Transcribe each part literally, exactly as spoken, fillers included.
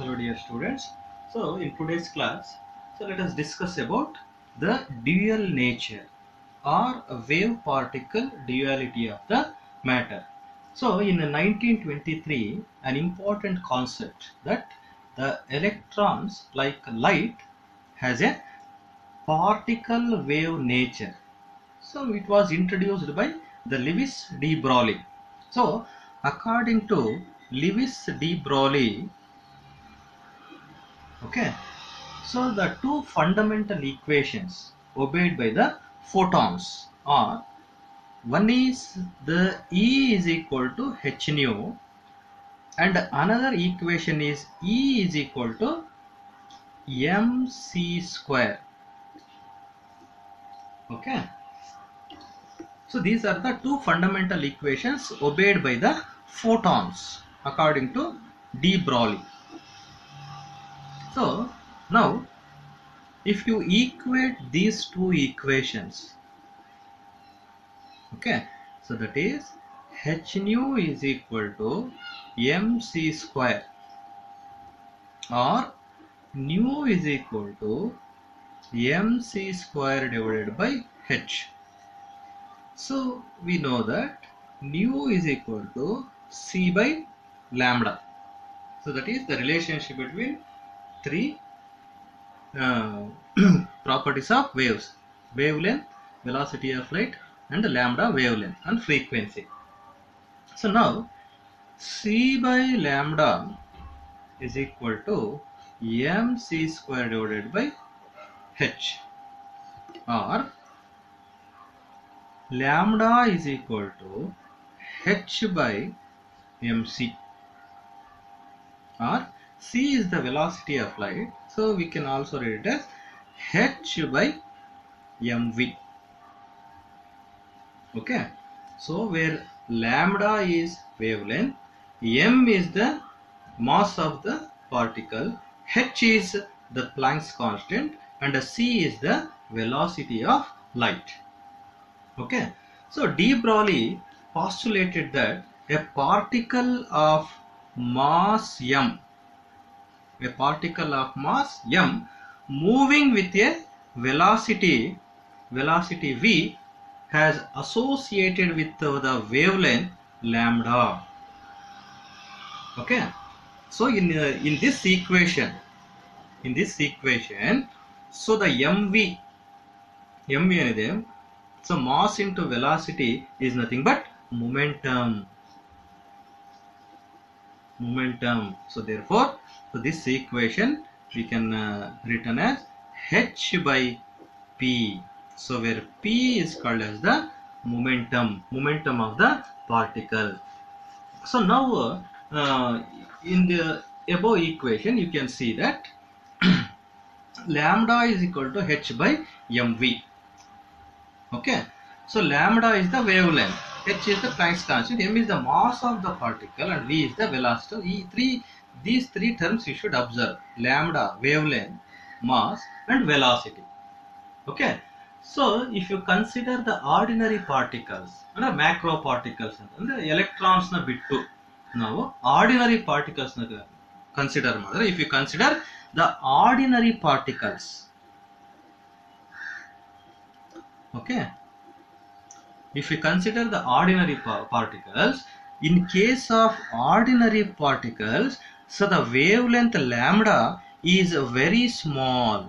Hello dear students. So in today's class, so let us discuss about the dual nature or wave particle duality of the matter. So in nineteen twenty-three, an important concept that the electrons like light has a particle wave nature. So it was introduced by the Lewis de Broglie. So according to Lewis de Broglie, okay, so the two fundamental equations obeyed by the photons are, one is the E is equal to h nu and another equation is E is equal to mc square. Okay, so these are the two fundamental equations obeyed by the photons according to de Broglie. So now if you equate these two equations, okay, so that is h nu is equal to mc square or nu is equal to mc square divided by h. So we know that nu is equal to c by lambda. So that is the relationship between three uh, properties of waves: wavelength, velocity of light, and lambda wavelength and frequency. So now c by lambda is equal to mc square divided by h, or lambda is equal to h by mc, or c is the velocity of light, so we can also read it as h by mv. Okay, so where lambda is wavelength, m is the mass of the particle, h is the Planck's constant, and c is the velocity of light. Okay, so de Broglie postulated that a particle of mass m, a particle of mass m moving with a velocity velocity v has associated with the wavelength lambda. Okay, so in uh, in this equation, in this equation, so the mv mv anide, so mass into velocity is nothing but momentum. Momentum. So therefore, so this equation we can uh, written as h by p. So where p is called as the momentum, momentum of the particle. So now uh, uh, in the above equation you can see that lambda is equal to h by mv. Okay, so lambda is the wavelength, h is the Planck's constant, m is the mass of the particle, and v is the velocity. E three, these three terms you should observe: lambda, wavelength, mass, and velocity. Okay, so if you consider the ordinary particles and the macro particles and the electrons na bittu, now ordinary particles na consider mother. If you consider the ordinary particles, okay, if you consider the ordinary pa particles, in case of ordinary particles, so the wavelength lambda is very small,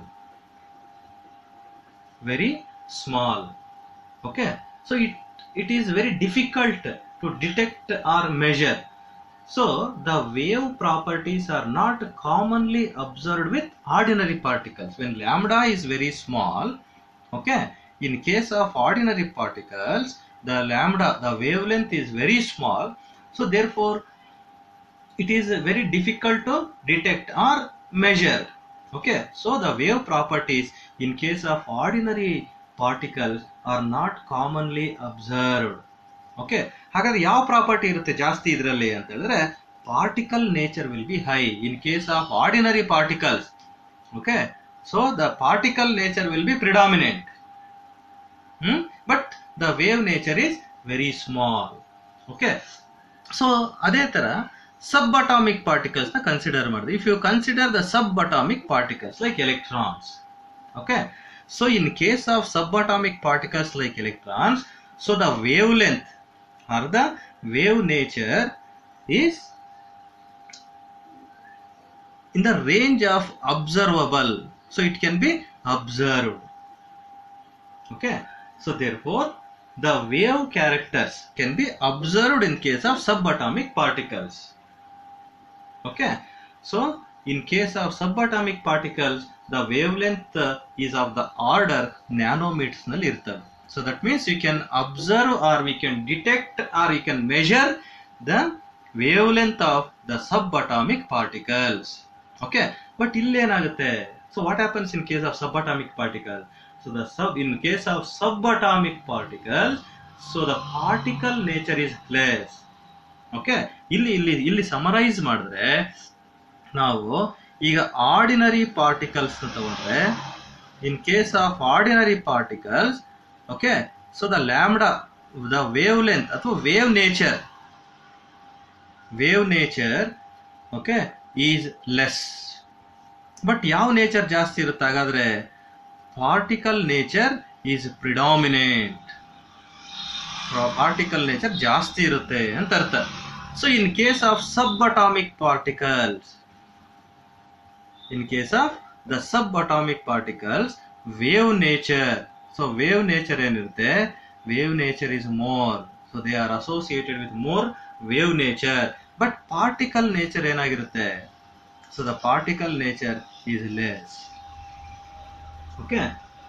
very small. Okay, so it it is very difficult to detect or measure. So the wave properties are not commonly observed with ordinary particles. When lambda is very small, okay, in case of ordinary particles, the lambda, the wavelength is very small, so therefore it is very difficult to detect or measure. Okay, so the wave properties in case of ordinary particles are not commonly observed. Okay, ಹಾಗಾದ್ರೆ ಯಾವ property ಇರುತ್ತೆ ಜಾಸ್ತಿ ಇದರಲ್ಲಿ ಅಂತ ಹೇಳಿದ್ರೆ particle nature will be high in case of ordinary particles. Okay, so the particle nature will be predominant. Hmm? But the wave nature is very small. Okay, so ಅದೇ ತರ subatomic particles na consider ಮಾಡಿದ್ರೆ. If you consider the subatomic particles like electrons, okay, so in case of subatomic particles like electrons, so the wavelength or the wave nature is in the range of observable, so it can be observed, okay. So therefore the wave characters can be observed in case of subatomic particles, okay. So in case of subatomic particles, the wavelength is of the order nanometers nalli irtave. So that means you can observe or we can detect or you can measure the wavelength of the subatomic particles, okay. But illi enagutte, so what happens in case of subatomic particle? So the sub in case of subatomic particles, so the particle nature is less, okay. ಇಲ್ಲಿ ಇಲ್ಲಿ ಇಲ್ಲಿ summarise ಮಾಡಿದ್ರೆ ನಾವು ಈಗ ordinary particles ತಗೊಂಡ್ರೆ, in case of ordinary particles, okay, so the lambda, the wavelength ಅಥವಾ wave nature, wave nature okay is less. But ಯಾವ nature ಜಾಸ್ತಿ ಇರುತ್ತೆ ಹಾಗಾದ್ರೆ? Particle nature is predominant, particle nature ಜಾಸ್ತಿ ಇರುತ್ತೆ ಅಂತ ಅರ್ಥ. So in case of subatomic particles, in case of the subatomic particles, wave nature, so wave nature ಏನಿರುತ್ತೆ, wave nature is more, so they are associated with more wave nature. But particle nature ಏನಾಗಿರುತ್ತೆ? So the particle nature is less, okay.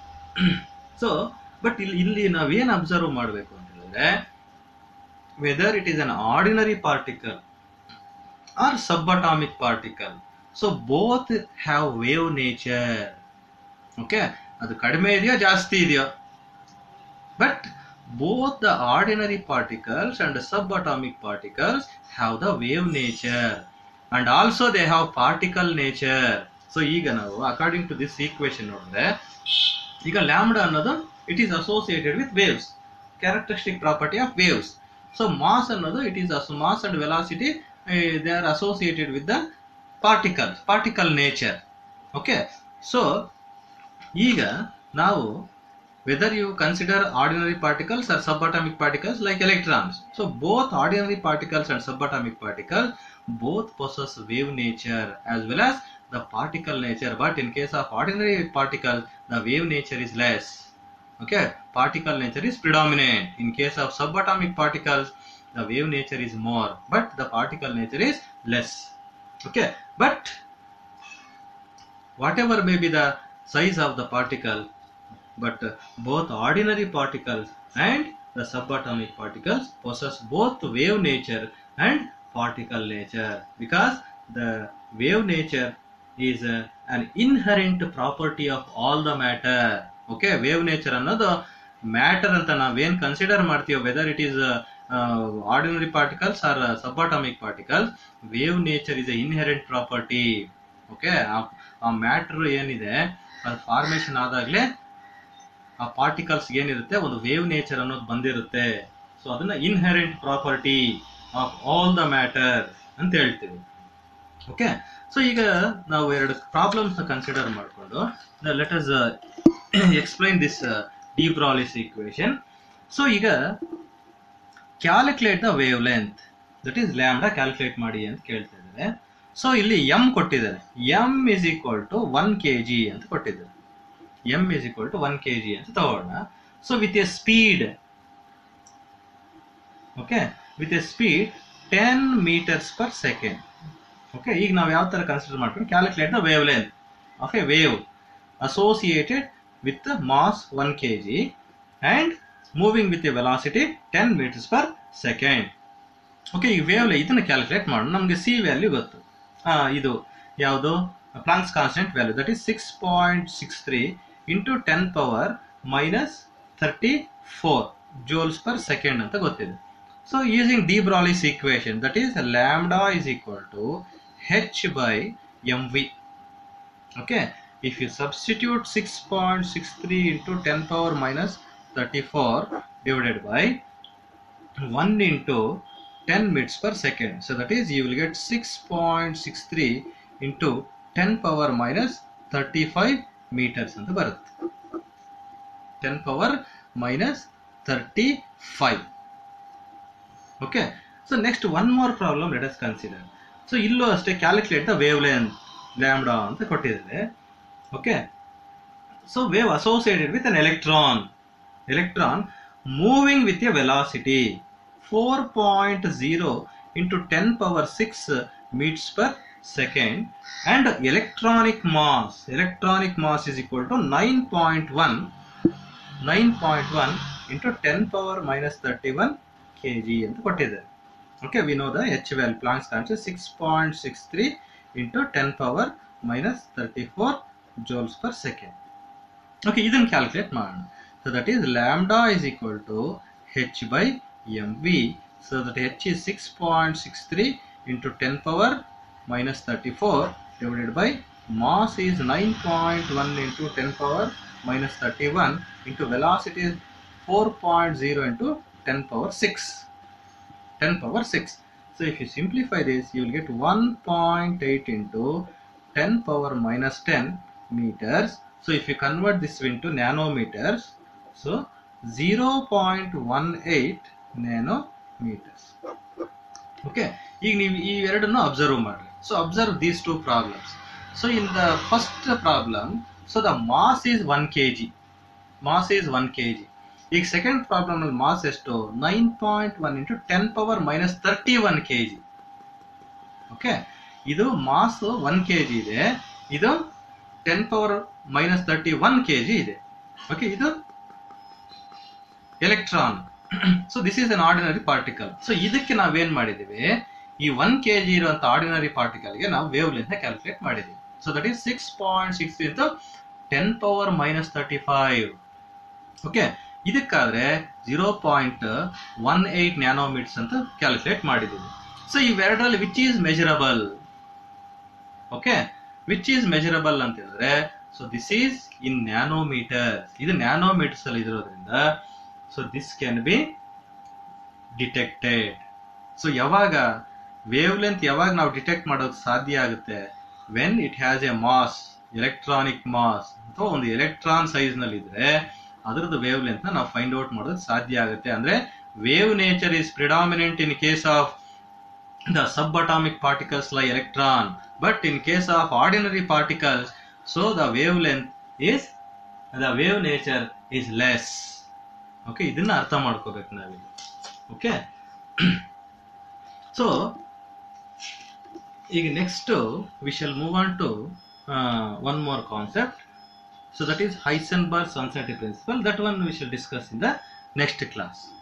So but ಇಲ್ಲಿ ಇಲ್ಲಿ ನಾವೇನು observe ಮಾಡಬೇಕು ಅಂತ ಹೇಳಿದ್ರೆ, whether it is an ordinary particle or subatomic particle, so both have wave nature, okay. ಅದು ಕಡಿಮೆ ಇದೆಯೋ ಜಾಸ್ತಿ ಇದೆಯೋ, but both the ordinary particles and the subatomic particles have the wave nature and also they have particle nature. So ಈಗ ನಾವು according to this equation ನೋಡಿದ್ರೆ, ಈಗ lambda ಅನ್ನೋದು it is associated with waves, characteristic property of waves. So mass ಅನ್ನೋದು it is as mass and velocity, uh, they are associated with the particles, particle nature, okay. So ಈಗ ನಾವು whether you consider ordinary particles or subatomic particles like electrons, so both ordinary particles and subatomic particles both possess wave nature as well as the particle nature. But in case of ordinary particles, the wave nature is less, okay, particle nature is predominant. In case of subatomic particles, the wave nature is more but the particle nature is less, okay. But whatever may be the size of the particle, but uh, both ordinary particles and the subatomic particles possess both wave nature and particle nature, because the wave nature is uh, an inherent property of all the matter, okay. Wave nature ಅನ್ನೋದು matter ಅಂತ ನಾವೇನು consider ಮಾಡ್ತೀವೋ, whether it is ordinary particles or uh, subatomic particles, wave nature is a inherent property, okay. ಆ matter ಏನಿದೆ ಅದು formation ಆದಾಗಲೇ ಆ particles ಏನಿರುತ್ತೆ ಒಂದು ವೇವ್ ನೇಚರ್ ಅನ್ನೋದು ಬಂದಿರುತ್ತೆ. ಸೊ ಅದನ್ನ inherent property of all the matter ಅಂತ ಹೇಳ್ತೀವಿ, ಓಕೆ. ಸೊ ಈಗ ನಾವು ಎರಡು ಪ್ರಾಬ್ಲಮ್ಸ್ ಕನ್ಸಿಡರ್ ಮಾಡಿಕೊಂಡು let us explain this de Broglie's equation. So ಈಗ calculate the wavelength, that is lambda calculate ಮಾಡಿ ಅಂತ ಕೇಳ್ತಾ ಇದ್ದಾರೆ. ಸೊ ಇಲ್ಲಿ ಎಂ ಕೊಟ್ಟಿದ್ದಾರೆ, M is equal to one K G ಅಂತ ಕೊಟ್ಟಿದ್ದಾರೆ, M is equal to one K G ಅಂತ ತಗೋಣ. So with a speed, okay, with a speed ten metres per second, okay. ಈಗ ನಾವು ಯಾವ ತರ ಕನ್ಸಿಡರ್ ಮಾಡ್ಕೊಂಡು calculate the wavelength of a wave associated with mass one K G and moving with a velocity ten metres per second, okay. ಈ wave ಇದನ್ನ calculate ಮಾಡೋಣ. ನಮಗೆ C value ಗೊತ್ತು, ಇದು ಯಾವುದು Planck's constant value, that is six point six three into ten power minus thirty four joules per second ಅಂತ ಗೊತ್ತಿದೆ. So using de Broglie's equation, that is lambda is equal to H by M V, okay. If you substitute six point six three into ten power minus thirty-four divided by one into ten meters per second. So that is, you will get six point six three into ten power minus thirty-five meters ಅಂತ ಬರುತ್ತೆ. ten power minus thirty-five. Okay. So next one more problem let us consider. So ಇಲ್ಲೂ ಅಷ್ಟೇ calculate the wavelength lambda ಅಂತ ಕೊಟ್ಟಿದ್ದಾರೆ. Okay. So wave associated with an electron. Electron moving with a velocity four point zero into ten power six meters per second, and electronic mass electronic mass is equal to nine point one into ten power minus thirty-one kilograms ಅಂತ ಕೊಟ್ಟಿದ್ದಾರೆ. Okay, we know the H value, Planck's constant, six point six three into ten power minus thirty-four joules per second. Okay, ಇದನ್ನು calculate ಮಾಡೋಣ. So that is lambda is equal to h by mv. So that h is six point six three into ten power minus thirty-four divided by mass is nine point one into ten power minus thirty-one into velocity is four point zero into ten power six. ten power six. So if you simplify this, you will get one point eight into ten power minus ten meters. So if you convert this into nanometers, so zero point one eight nanometers. Okay, ಈಗ ನೀವು ಈ ಎರಡನ್ನು observe ಮಾಡಿ. So observe these two problems. So in the first problem, so the mass is one kilogram. Mass is one kilogram. ಈಗ second problem ಅಲ್ಲಿ mass ಎಷ್ಟು? Nine point one into ten power minus thirty one K G. Okay, ಇದು mass one K G ಇದೆ, ಇದು ten power minus thirty one K G ಇದೆ. Okay, ಇದು electron. So this is an ordinary particle. So ಇದಕ್ಕೆ ನಾವೇನ್ ಮಾಡಿದೀವಿ, ಈ one K G ಇರುವಂತ ಆರ್ಡಿನರಿ ಪಾರ್ಟಿಕಲ್ಗೆ ನಾವು ವೇವ್ ಲೆಂತ್ ಕ್ಯಾಲ್ಕುಲೇಟ್ ಮಾಡಿದೀವಿ. So that is six point six into ten power minus thirty five. Okay, ಇದಕ್ಕಾದ್ರೆ zero point one eight nanometres ಅಂತ ಕ್ಯಾಲ್ಕುಲೇಟ್ ಮಾಡಿದ್ದೀವಿ. ಸೊ ಇವೆರಡರಲ್ಲಿ which is measurable? Okay, which is measurable ಅಂತ ಹೇಳಿದ್ರೆ, so this is in nanometres. ಇದು nanometres ಅಲ್ಲಿ ಇರೋದ್ರಿಂದ so this can be detected. So ಯಾವಾಗ ವೇವ್ ಲೆಂತ್ ಯಾವಾಗ ನಾವು ಡಿಟೆಕ್ಟ್ ಮಾಡೋದು ಸಾಧ್ಯ ಆಗುತ್ತೆ? When it has a mass, electronic mass ಅಥವಾ ಒಂದು ಎಲೆಕ್ಟ್ರಾನ್ ಸೈಜ್ ನಲ್ಲಿ ಇದ್ರೆ ಅದರದ್ದು ವೇವ್ ಲೆಂತ್ ನಾವು ಫೈಂಡ್ ಔಟ್ ಮಾಡೋದು ಸಾಧ್ಯ ಆಗುತ್ತೆ. ಅಂದ್ರೆ wave nature is predominant in case of the subatomic particles like electron, but in case of ordinary particles, so the wavelength is the wave nature is less. Okay, ಇದನ್ನ ಅರ್ಥ ಮಾಡ್ಕೋಬೇಕು ನಾವೀಗ. Okay, so ಈಗ next we shall move on to one more concept. So that is Heisenberg's uncertainty principle. That one we shall discuss in the next class.